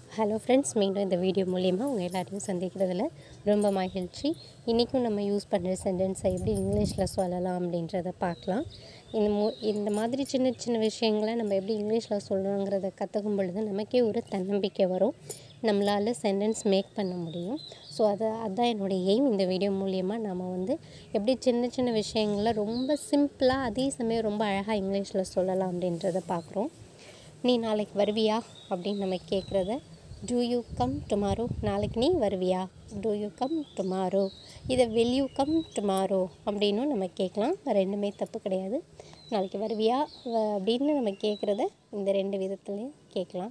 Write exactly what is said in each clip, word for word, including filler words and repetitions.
Hello friends, மீண்டும் இந்த video மூலிமா உங்கள் எல்லாரையும் சந்திக்கிறதுல ரொம்ப மகிழ்ச்சி. இன்றைக்கும் நம்ம யூஸ் பண்ணுற சென்டென்ஸை எப்படி இங்கிலீஷில் சொல்லலாம் அப்படின்றத பார்க்கலாம். இந்த மு இந்த மாதிரி சின்ன சின்ன விஷயங்களை நம்ம எப்படி இங்கிலீஷில் சொல்லணுங்கிறத கற்றுக்கும் பொழுது நமக்கே ஒரு தன்னம்பிக்கை வரும், நம்மளால் சென்டென்ஸ் மேக் பண்ண முடியும். ஸோ அதை அதுதான் என்னுடைய எய்ம். இந்த வீடியோ மூலிமா நம்ம வந்து எப்படி சின்ன சின்ன விஷயங்களை ரொம்ப சிம்பிளாக அதே சமயம் ரொம்ப அழகாக இங்கிலீஷில் சொல்லலாம் அப்படின்றத பார்க்குறோம். நீ நாளைக்கு வருவியா அப்படின்னு நம்ம கேட்குறத டூ யூ கம் டுமாரோ, நாளைக்கு நீ வருவியா, டூ யூ கம் டுமாரோ. இதை வில் யூ கம் டுமாரோ அப்படின்னும் நம்ம கேட்கலாம். ரெண்டுமே தப்பு கிடையாது. நாளைக்கு வருவியா அப்படின்னு நம்ம கேட்குறத இந்த ரெண்டு விதத்துலேயும் கேட்கலாம்.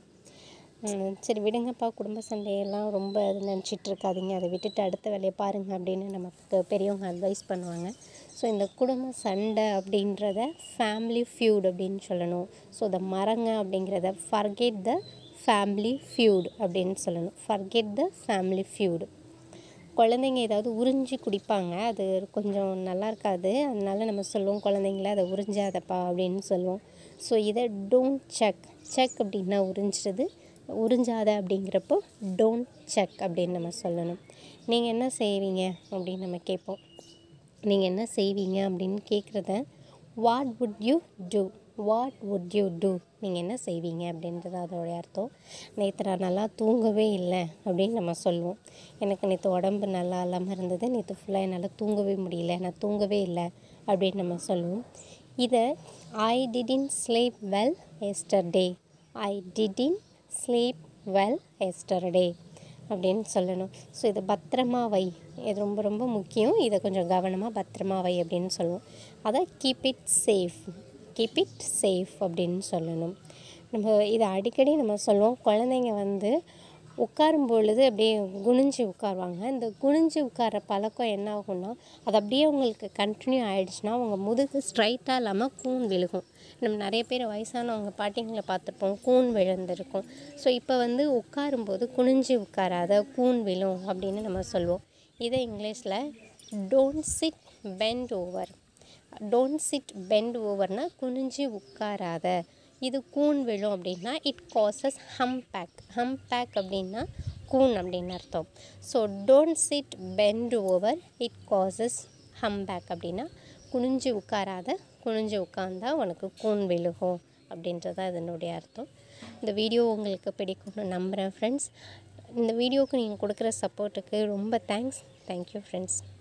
சரி விடுங்கப்பா, குடும்ப சண்டையெல்லாம் ரொம்ப நினச்சிட்டு இருக்காதீங்க, அதை விட்டுட்டு அடுத்த வேலையை பாருங்கள் அப்படின்னு நமக்கு பெரியவங்க அட்வைஸ் பண்ணுவாங்க. ஸோ இந்த குடும்ப சண்டை அப்படின்றத ஃபேமிலி ஃபியூட் அப்படின்னு சொல்லணும். ஸோ இதை மறங்க அப்படிங்கிறத ஃபர்கெட் த ஃபேமிலி ஃபியூட் அப்படின்னு சொல்லணும். Forget the family feud. குழந்தைங்க ஏதாவது உறிஞ்சி குடிப்பாங்க, அது கொஞ்சம் நல்லா இருக்காது. அதனால நம்ம சொல்லுவோம், குழந்தைங்கள அதை உறிஞ்சாதப்பா அப்படின்னு சொல்லுவோம். ஸோ இதை டோன்ட் செக். செக் அப்படின்னா உறிஞ்சிறது, உறிஞ்சாத அப்படிங்கிறப்போ டோன்ட் செக் அப்படின்னு நம்ம சொல்லணும். நீங்கள் என்ன செய்வீங்க அப்படின்னு நம்ம கேட்போம். நீங்கள் என்ன செய்வீங்க அப்படின்னு கேட்குறத what would you do, what would you do, நீங்கள் என்ன செய்வீங்க அப்படின்றது அதோடைய அர்த்தம். நேற்று நான் நல்லா தூங்கவே இல்லை அப்படின்னு நம்ம சொல்லுவோம். எனக்கு நேற்று உடம்பு நல்லா இல்லாமல் இருந்தது, நேற்று ஃபுல்லாக என்னால் தூங்கவே முடியல, நான் தூங்கவே இல்லை அப்படின்னு நம்ம சொல்லுவோம். இதை I didn't sleep well yesterday, I didn't sleep well yesterday அப்படின்னு சொல்லணும். ஸோ இதை பத்திரமா வை, இது ரொம்ப ரொம்ப முக்கியம், இதை கொஞ்சம் கவனமாக பத்திரமா வை அப்படின்னு சொல்லுவோம். அதை keep it safe, keep it safe அப்படின்னு சொல்லணும். நம்ம இதை அடிக்கடி நம்ம சொல்லுவோம். குழந்தைங்க வந்து உட்காரும் பொழுது அப்படியே குனிஞ்சு உட்காருவாங்க. இந்த குனிஞ்சு உட்கார பழக்கம் என்ன ஆகும்னா, அது அப்படியே உங்களுக்கு கண்டினியூ ஆகிடுச்சுன்னா அவங்க முதுகு ஸ்ட்ரைட்டாக இல்லாமல் கூன் விழுகும். நம்ம நிறைய பேர் வயசானவங்க பாட்டிங்களை பார்த்துருப்போம், கூன் விழுந்திருக்கும். ஸோ இப்போ வந்து உட்காரும்போது குனிஞ்சு உட்காராத, கூன் விழும் அப்படின்னு நம்ம சொல்லுவோம். இதை இங்கிலீஷில் don't sit bent over. Don't sit bent ஓவர்னால் குனிஞ்சு உட்காராத. இது கூன் விழும் அப்படின்னா இட் காசஸ் ஹம்பேக். ஹம்பேக் அப்படின்னா கூன் அப்படின்னு அர்த்தம். So don't sit bent over, it causes humpback அப்படின்னா குனிஞ்சு உட்காராத, குனிஞ்சு உட்காந்தா உனக்கு கூன் விழுகும் அப்படின்றது அதனுடைய அர்த்தம். இந்த வீடியோ உங்களுக்கு பிடிக்கும்னு நம்புகிறேன் ஃப்ரெண்ட்ஸ். இந்த வீடியோவுக்கு நீங்கள் கொடுக்குற சப்போர்ட்டுக்கு ரொம்ப தேங்க்ஸ். Thank you friends.